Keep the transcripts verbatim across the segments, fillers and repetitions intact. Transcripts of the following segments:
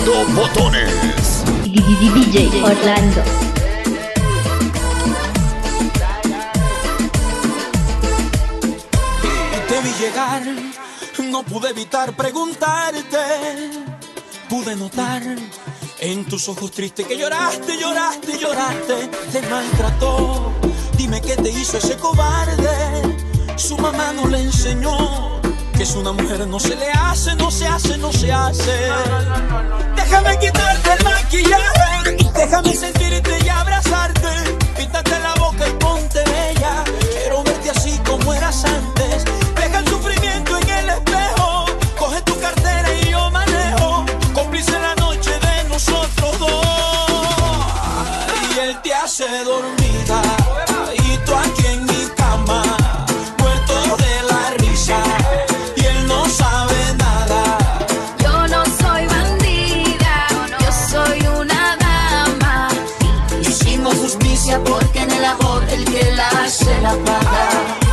Orlando Botones. D J Orlando. Te vi llegar, no pude evitar preguntarte. Pude notar en tus ojos tristes que lloraste, lloraste, lloraste. Te maltrató, dime qué te hizo ese cobarde. Su mamá no le enseñó que es una mujer no se le hace, no se hace, no se hace. Déjame quitarte el maquillaje, déjame sentirte y abrazarte. Píntate la boca y ponte bella. Quiero verte así como eras antes. Deja el sufrimiento en el espejo. Coge tu cartera y yo manejo. Cómplice la noche de nosotros dos. Y él te hace dormida y tú aquí en mi cama, muerto de la risa. Y él no sabe nada. Yo no soy bandida, yo soy una dama. Hicimos justicia porque en el amor el que la hace la paga.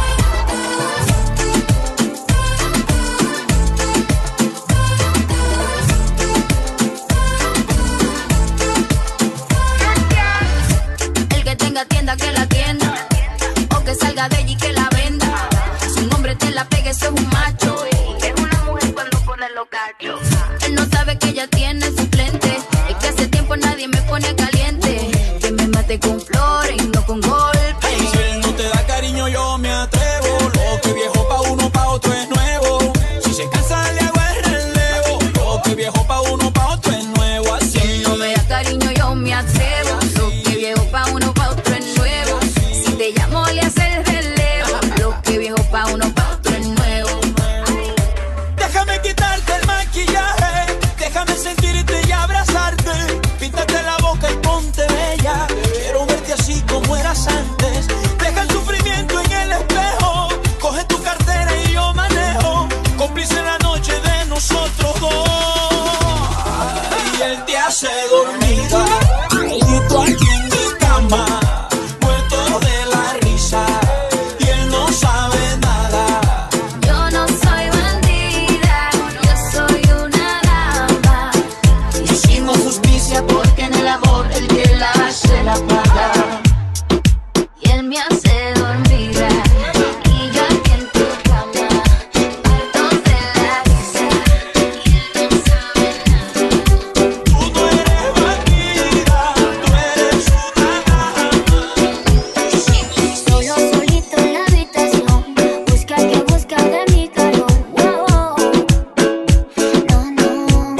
El que tenga tienda que la tienda, o que salga de allí que la venda. Si un hombre te la pegue, eso es un macho. Y es una mujer cuando pone los cachos. Él no sabe que ella tiene suplente. Es que hace tiempo nadie me pone caliente. Que me mate con flores y no con golpes. Si él no te da cariño yo me atrevo. Lo que viejo pa' uno pa' otro es nuevo. Si se cansa le hago el relevo. Lo que viejo pa' uno pa' otro es nuevo. Así Si él no me da cariño yo me atrevo. Lo que viejo pa' uno pa' otro es nuevo. Si te llamo le hace el relevo. Lo que viejo pa' uno pa' otro es nuevo. déjame quitarte el maquillaje, déjame sentirte y abrazarte. Píntate la boca y ponte bella. Quiero verte así como eras antes. Deja el sufrimiento en el espejo. Coge tu cartera y yo manejo. Cómplice la noche de nosotros dos. Y él te hace dormida y tú aquí en mi cama, muerto de la risa. Y él no sabe nada. Yo no soy bandida, yo soy una dama. Hicimos justicia porque en el amor el que la hace la paga. Y él me hace dormir. Y yo aquí en tu cama, harto de la risa. Y él no sabe nada. Tú no eres bandida, tú eres una dama. Solo solito en la habitación, busca que busca de mi calor. Wow. No, no.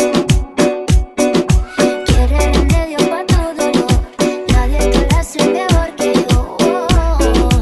Quiere remedio pa' tu dolor. Nadie te lo hace mejor que yo.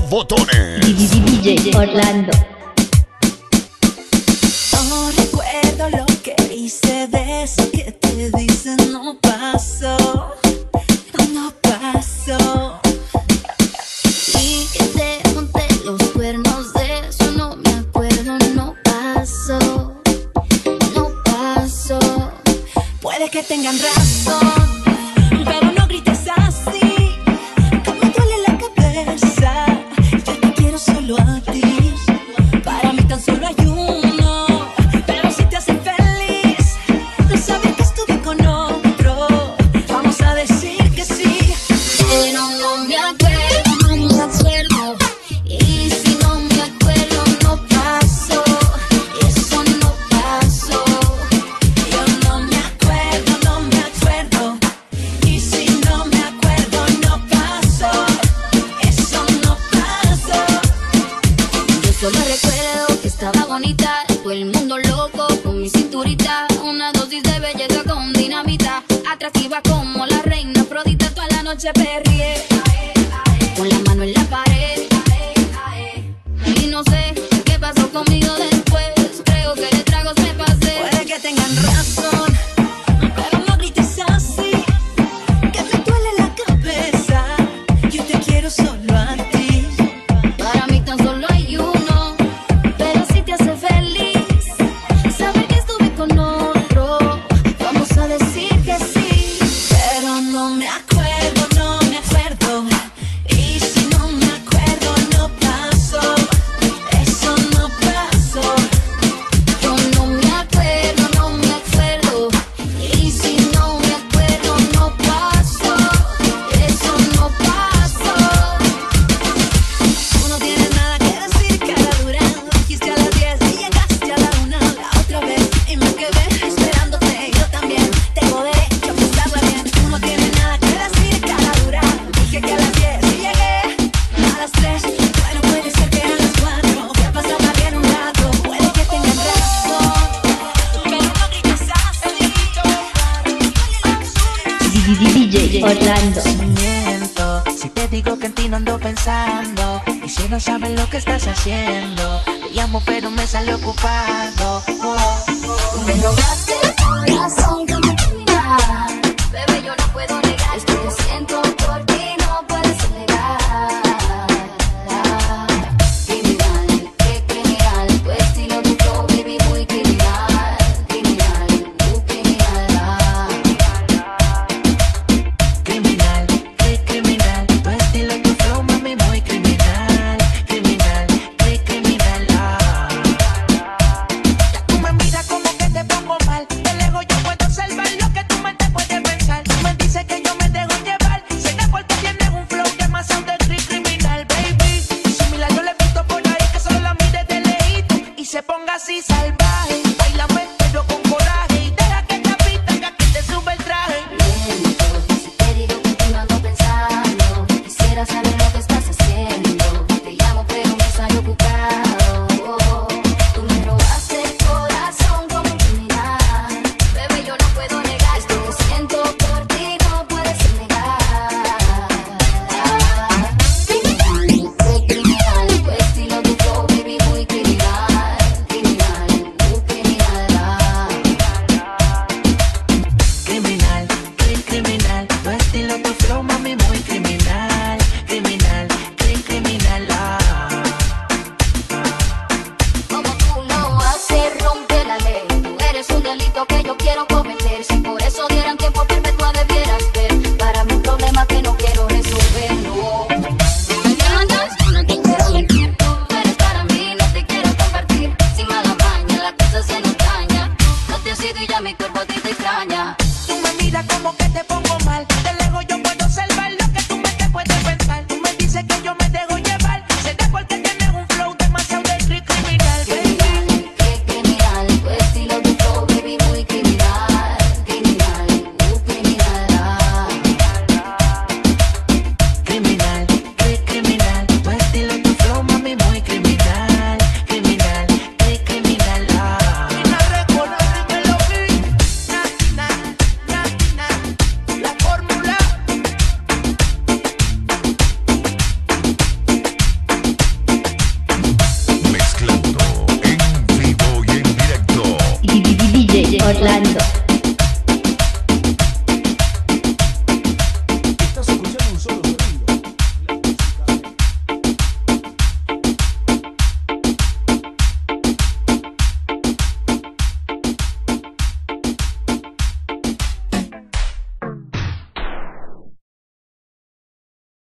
botones. D J Orlando. No recuerdo lo que hice de eso que te dicen no pasó, no pasó. Y que te monté los cuernos de eso no me acuerdo, no pasó, no pasó. Puede que tengan razón, pero no grites así, que me duele la cabeza. Yo te quiero solo a ti, para mí tan solo hay uno. Pero si te hace feliz, no saber que estuve con otro, vamos a decir que sí. Pero no me acuerdo, no me acuerdo. Y si no me acuerdo, no pasó, eso no pasó. Yo no me acuerdo, no me acuerdo. Y si no me acuerdo, no pasó, eso no pasó. Yo solo recuerdo que estaba bonita, todo el mundo loco con mi cinturita. Una dosis de belleza con dinamita, atractiva como la reina Afrodita. Toda la noche perrié, con la mano en la pared. Y no sé qué pasó conmigo después, creo que de tragos me pasé. Puede que tengan razón, pero no grites así, que me duele la cabeza. Yo te quiero solo a ti. Para mí tan solo hay uno, pero si te hace feliz saber que estuve con otro, vamos a decir que sí. Pero no me acuerdo, no me acuerdo. Y si no me acuerdo, no pasó, eso no pasó. Yo no me acuerdo, no me acuerdo. Y si no me acuerdo, no pasó, eso no pasó. Tú no tienes nada que decir, cara dura. Dijiste a las diez y llegaste a la una. La otra vez y me quedé esperándote. Yo también tengo derecho a pasarla bien. Tú no tienes nada que decir, cara dura. Dije que a las diez y llegué a las tres. Bueno, puede ser que eran las cuatro. Ya pasaba bien un rato. Puede que tengan razón, pero no grites así. D J Orlando. Miento si te digo que en ti no ando pensando. Y si no sabes lo que estás haciendo, te llamo pero me sale ocupado. Oh. Me robaste el corazón con tu mirar, bebé, yo no puedo negar. Es que